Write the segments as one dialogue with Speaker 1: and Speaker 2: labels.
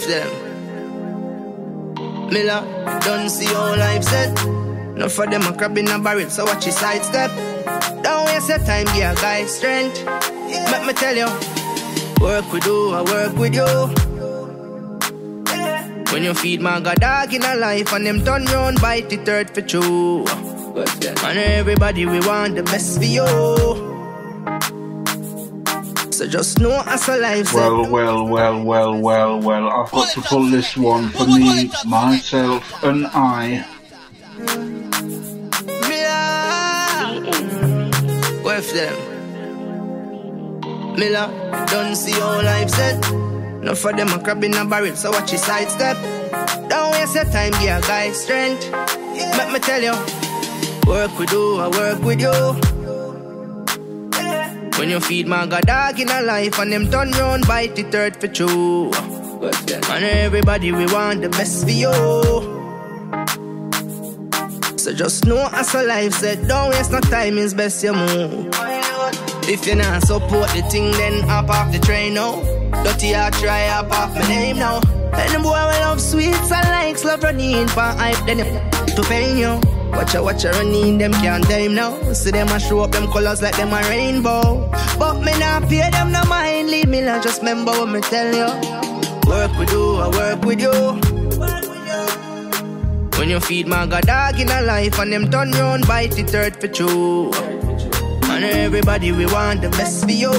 Speaker 1: With them Miller, don't see how life set. Enough for them a crab in a barrel, so watch your sidestep. Don't waste your time, give a guy strength. Let me tell you, work with you, I work with you. When you feed my god dog in a life and them turn round, bite the third for true. And everybody we want the best for you. So just know as a life.
Speaker 2: Well, I've got to pull this one for me, myself and I.
Speaker 1: With them Miller, don't see how life set. Enough for them a crab in a barrel, so watch your sidestep. Don't waste your time, give a guy strength. Let me tell you, work with you, I work with you. When you feed my god dog in a life and them turn round, bite the third for true. And everybody we want the best for you. So just know as a life said, don't waste no time, it's best you move. If you not support the thing, then hop off the train now. Dirty heart try hop off my name now. And the boy will love sweets and likes love running for hype, then you to pain you. Watch you running, them can't tame now. See them a show up them colors like them a rainbow. But me not pay them no mind, leave me like just remember what me tell you. Work with you, I work with you. When you feed my god dog in a life and them turn round, bite the third for true. And everybody we want the best for you.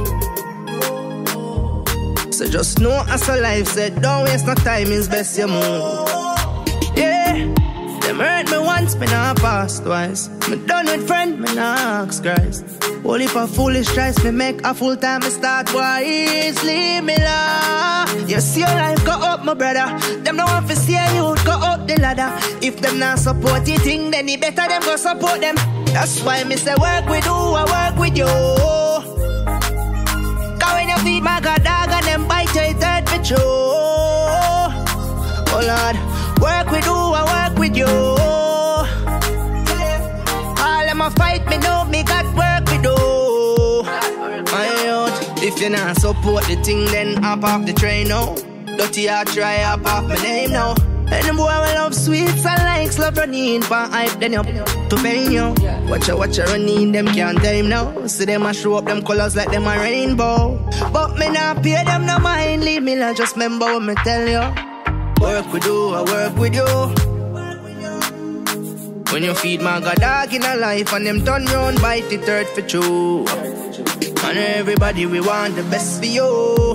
Speaker 1: So just know as a life said, don't waste no time, it's best you move. Yeah, them hurt me once, me not pass twice. Me done with friend, me not ask Christ. Only for foolish tries, me make a full time, me start wise. Leave me la. You see your life go up, my brother. Them no want to see you go up the ladder. If them not support you thing, then it better them go support them. That's why me say work with you, I work with you. Cause when you feed my god dog and them bite you, it's hurt for true. Oh Lord, work with you, I work with you. All them a fight me know me got work with you. My youth, if you not support the thing, then hop off the train now. Dirty heart try hop off my name now. And the boy will love sweets and likes love running for hype, then you to pain you. Watch you running, them can't tame now. See them a show up them colors like them a rainbow. But me not pay them no mind, leave me like just remember what me tell you. Work with you, I work with you. When you feed my god dog in a life and them turn round, bite the third for true. And everybody we want the best for you.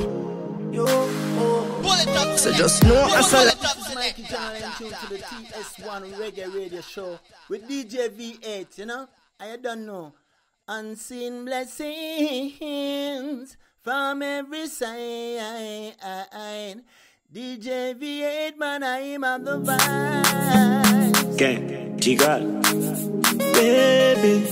Speaker 1: So just know as a
Speaker 3: Mikey Channel and tune to the TS1 Reggae Radio Show with DJ V8, you know? I don't know. Unseen blessings from every side. DJ V8, man, I am on the vibe.
Speaker 4: Gang, G-God. Baby.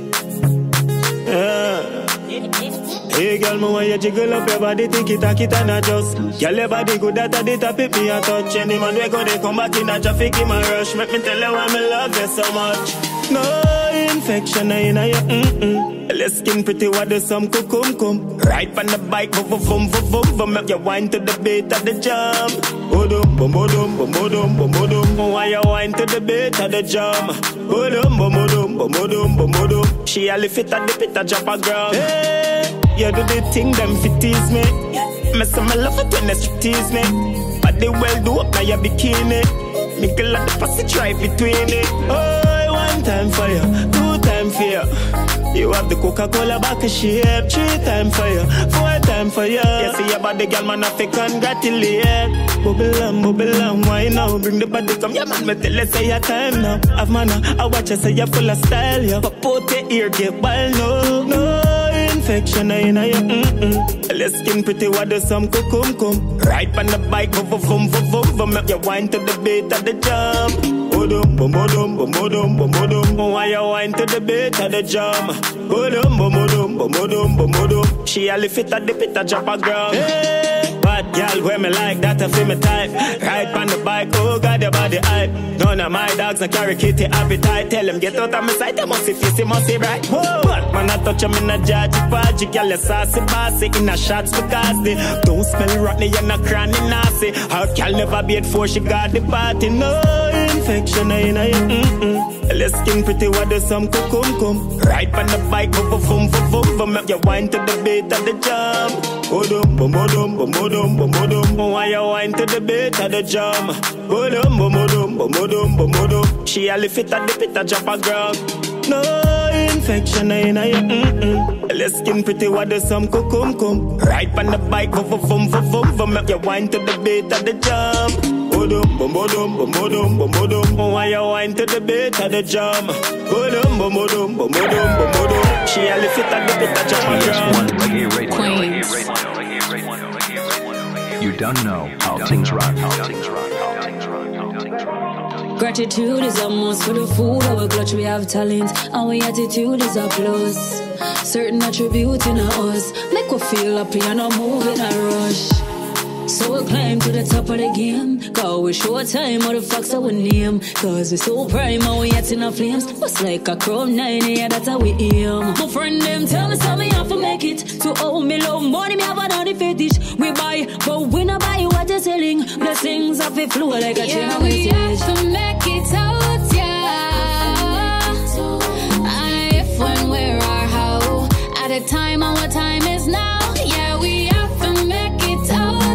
Speaker 4: Hey girl, me want you jiggle up your body, think it and not just. Girl, your body good at the top, it me a touch. Any man we go, they come back in a traffic, in my rush. Make me tell you why me love you so much. No infection in your your skin pretty, what do some cum. Right on the bike, boom, make you wine to the beat of the jam. Boom, boom. Why you wine to the beat of the jam? Boom. She a lift it at the pit, a drop a gram. Hey, you do the thing, them fit tease me. Me say me love it when they tease me. But they well do up now your bikini. Me girl at the pussy try between it. Oh, one time for you, two time for you. You have the Coca-Cola back of shape, 3 times for you, 4 times for you. You see your body, girl, man, I feel congratulate. Bubble on, why now? Bring the body, come, yeah, man, me tell you, say your time now. Have manner, I watch you, say you're full of style, yeah. But put your ear, get wild, no infection in your, Your skin pretty, what do some cum. Right on the bike, boom, make you wine to the beat of the jam. Boom. Why you wine to the beat of the jam? Boom. She a lift it at the pit, a drop a gram. Hey, bad girl, where me like that, I feel me type. Ride on the bike, oh God, your body hype. None of my dogs no carry kitty appetite. Tell them get out of my sight, they must see face, must see right. Whoa, man, I touch them in a judge, party, girl, you saucy, bossy, in a shots because they don't smell rotten, you're not cranny, nasty. How girl never be at four, she got the party, no infection, in a let's skin pretty, what do some come. Ride on the bike, boom, make you wine to the beat of the jam. Boom, boom, boom, boom, boom, boom, boom. Why you wine to the beat of the jam? Boom, boom, boom, boom, boom, boom, boom. She a lift it at the pit, a drop a gram. No infection, in a let's skin pretty, what do some come. Ride on the bike, boom, make you wine to the beat of the jam. Boom, boom, boom, boom, boom, boom, boom. Why you wine to the beat of the jam? Boom, boom, boom, boom, boom, boom. She a lift it at the pit, a drop a gram.
Speaker 5: Queens. You don't know how things rock.
Speaker 6: Gratitude is a must for the food. Our clutch, we have talent. Our attitude is a plus. Certain attributes in us make us feel happy and not move in a rush. So we climb to the top of the game. Cause we show time how the fox our name. Cause we so prime and we yet in our flames. Just like a Chrome 9, yeah, that's how we aim. My friend them tell me so me have to make it. To owe me love money, me have another fetish. We buy, but we not buy what you're selling. Blessings have to flow like a chain of message.
Speaker 7: Yeah, we have to make it out, yeah. And if, when, where, or how. At a time and what time is now. Yeah, we have to make it out.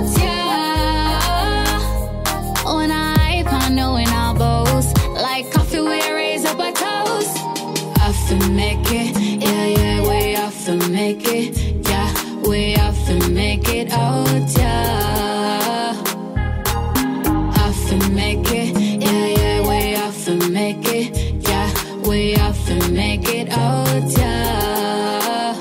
Speaker 7: Knowing our bows like coffee, we raise up a toast. Have to make it, yeah, we have to make it, yeah, we have to make it out, yeah. Have to make it, yeah, we have to make it, yeah, we have to make it out, yeah.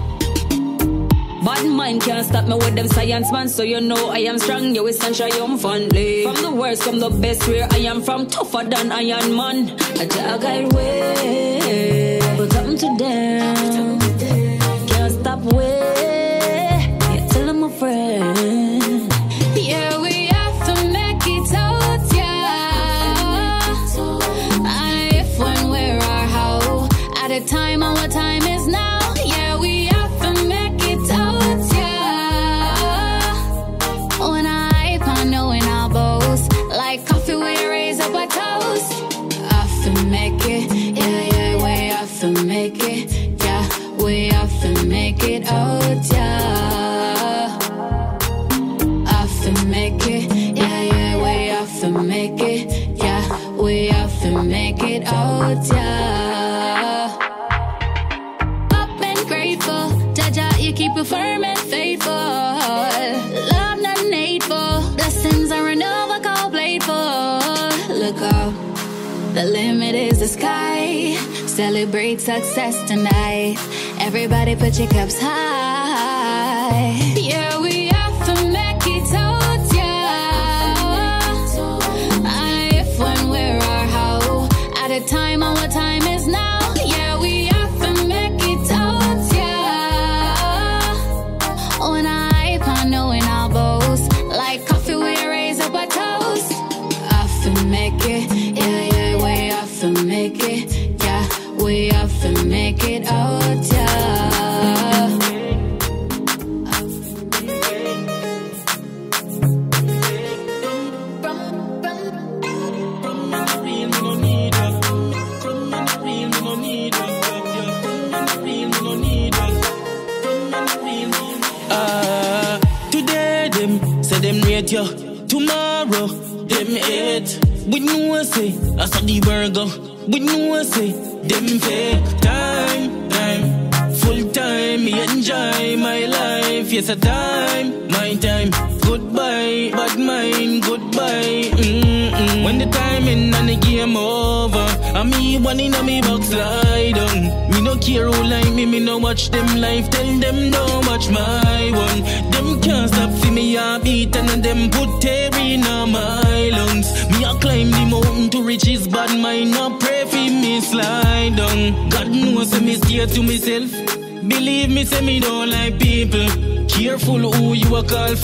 Speaker 6: Bad mind can't stop me with them science man. So you know I am strong, you essential, I'm friendly. From the worst, from the best, where I am from, tougher than Iron Man. I jog I way, but I'm to them. Can't stop way, yeah, tell them my friend.
Speaker 7: Yeah, we have to make it out, yeah. And if, when, where, or how. At a time and what time is now. Yeah, we have to make it out, yeah. When I hype, knowing our bows like coffee, we raise up a toast. Have to make it, yeah, we have to make it, yeah, we have to make it out, yeah. Have to make it, yeah, we have to make it, yeah, we have to make it out, yeah. Up and grateful, Jaja, you keep it firm and faithful. Love not hateful, blessings are never called playful. Look up, the limit is the sky. Celebrate success tonight. Everybody put your cups high. Yeah, we have to make it out, yeah. And if, when, where, or how. At a time and what time is now. Yeah, we have to make it out, yeah. When I hype, knowing our bows like coffee, we raise up a toast. Have to make it, yeah, we have to make it, yeah, we have to make it out, yeah.
Speaker 8: Today them say them rate you, tomorrow them hate. We know say I saw the burger. We know say them fake. Time, full time. Me enjoy my life. Yes, a time, my time. Goodbye, bad mind, goodbye. When the time in and the game over, I me one in a me box slide on. Me no care who like me no watch them life. Tell them don't watch my one. Them can't stop for me a beat and them put tear in my lungs. Me a climb the mountain to reach his bad mind. No pray for me slide down. God knows me stay to myself. Believe me, say me don't like people. Careful who you a call from.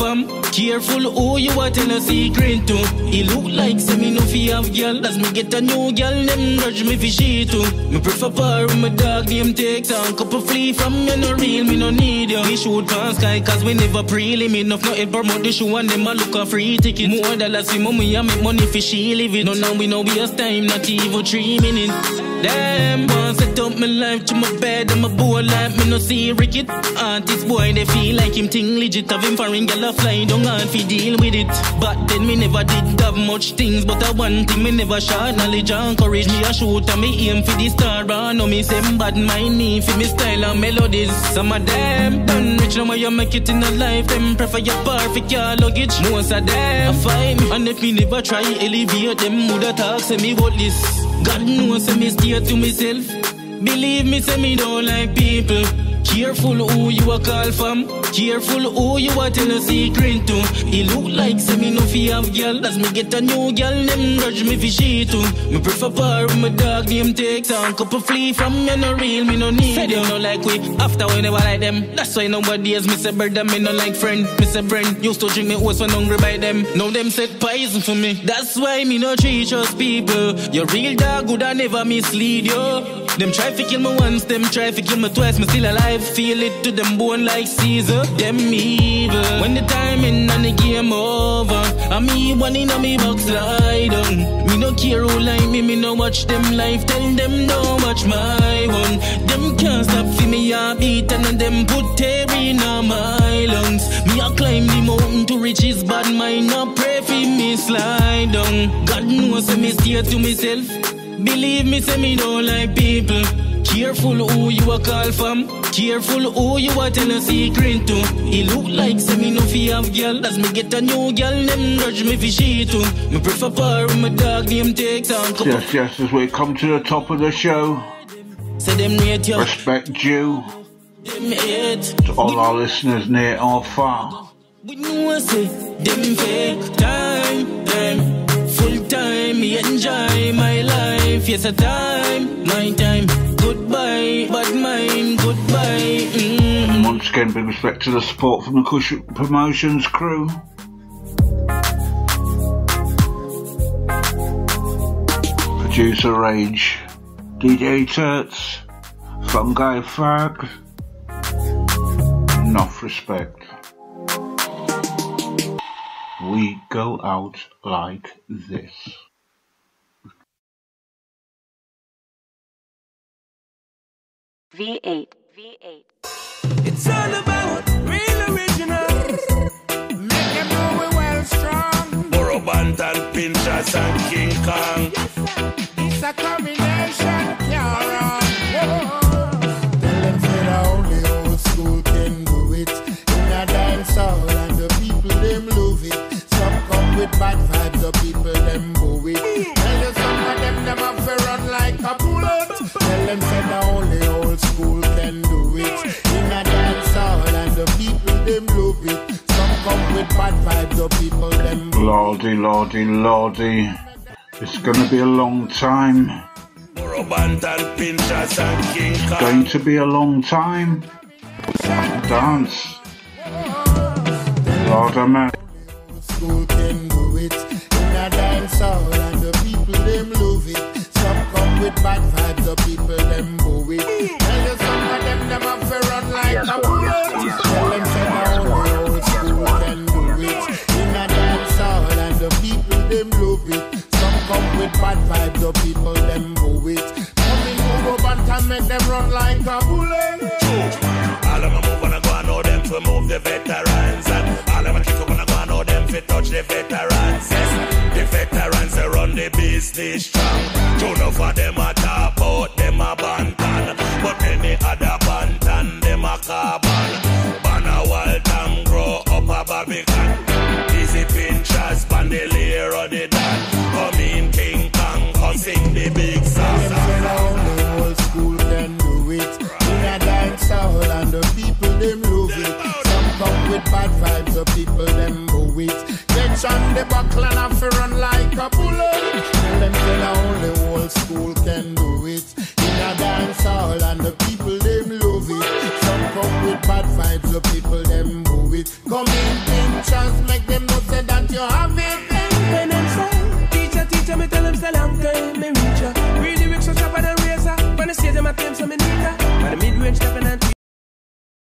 Speaker 8: Careful who you are tell a secret to. He look like say me no fi have girl. As me get a new girl, them grudge me fi she too. Me prefer par with my dog, them take down. Couple flee from me no real, me no need you. We shoot pan sky cause we never pre-limit. Enough no help promote the show and them a look a free ticket. More dollars fi mommy and make money fi she live it. No now we no waste time, not even 3 minutes. Damn, want set up my life to my bed and my boy life. Me no see Ricket. Artist boy they feel like him thing legit. Have him foreign girl a fly down and fi deal with it. But then me never did have much things. But I one thing me never shot knowledge and courage. Me a shoot and me aim for the star. But no me say bad mind me for me style and melodies. Some of them done rich now you make it in a life. Them prefer your perfect your luggage. Most of them fight me. And if me never try elevate them woulda talk say me what this. God knows say me stay to myself. Believe me say me don't like people. Careful who you a call from. Careful who you a tell a secret to. He look like say me no fi have girl. As me get a new girl, them grudge me fi she too. Me prefer par with my dog, them take down. Couple flee from me no real, me no need. Say they no like we, after we never like them. That's why nowadays me say brother, me no like friend. Me say friend, used to drink me horse when hungry by them. Now them set poison for me. That's why me no treat trust people. Your real dog would I never mislead you. Them try to kill me once, them try to kill me twice. Me still alive, feel it to them bone like Caesar. Them evil. When the time in and the game over, I me one in a me box lie down. Me no care who like me no watch them life. Tell them don't watch my one. Them can't stop for me a beat and them put tear in my lungs. Me a climb the mountain to reach his bad mind. No pray for me slide down. God knows say me stay to myself. Believe me say me don't like people. Careful who you a call from. Careful who you a tell a secret to. He look like say me no fi have girl. As me get a new girl, them grudge me fi she too. Me prefer par with my dog, them take down.
Speaker 2: Yes, as we come to the top of the show.
Speaker 8: Say them rate you.
Speaker 2: Respect due
Speaker 8: Them hate.
Speaker 2: to all our listeners near or far.
Speaker 8: We know say them fake. Time full time, me enjoy my life. Yes, a time, my time. Goodbye, bad mind, goodbye.
Speaker 2: Once again, big respect to the support from the Kush Promotions crew. Producer Rage, DJ Turts, Fungi Fag, enough respect. We go out like this.
Speaker 9: V8.
Speaker 10: It's all about real originals. Make them know we're well strong.
Speaker 11: Borobant and Pinchas and King Kong.
Speaker 10: Yes, sir. It's a combination, can't wrong. Tell them say the only old school can do it. In a dance hall and the people them love it. Some come with bad vibes, the people them boo it. Tell you some of them have to run like a bullet. Tell them say the only old school can do it. In a dance hall and the people them love it. Some come with bad vibes, the people them boo it.
Speaker 2: Lordy. It's gonna be a long time.
Speaker 11: Borobant and Pinchas and King Kong.
Speaker 2: It's going to be a long time. Dance. Lord of mercy.
Speaker 10: School can do it. In a dance hall and the people them love it. Some come with bad vibes, the people them boo it. Tell you some of them have to run like a bullet. Tell them say the only old school can do it. In a dance hall and the people them love it. Some come with bad vibes, the people them boo it. Coming over and make them run like a bullet.
Speaker 11: All of them move and go and know them to move the veterans. And all of them kick up and go and know them to touch the veterans. Yes, the veterans they run the business strong. Two enough of them a top out, them a bantan. But any other bantan, them a carbon. Banner Waltham grow up a Barbican. Easy Pinchas, Bandelier or the Dan. Come in King Kong, come sing the big song.
Speaker 10: Only old school can do it. In a dance hall and the people them love it. Some come with bad vibes, the people them boo it. Get on the buckle and have to run like a bullet. Tell them say the only old school can do it. In a dance hall and the people them love it. Some come with bad vibes, the people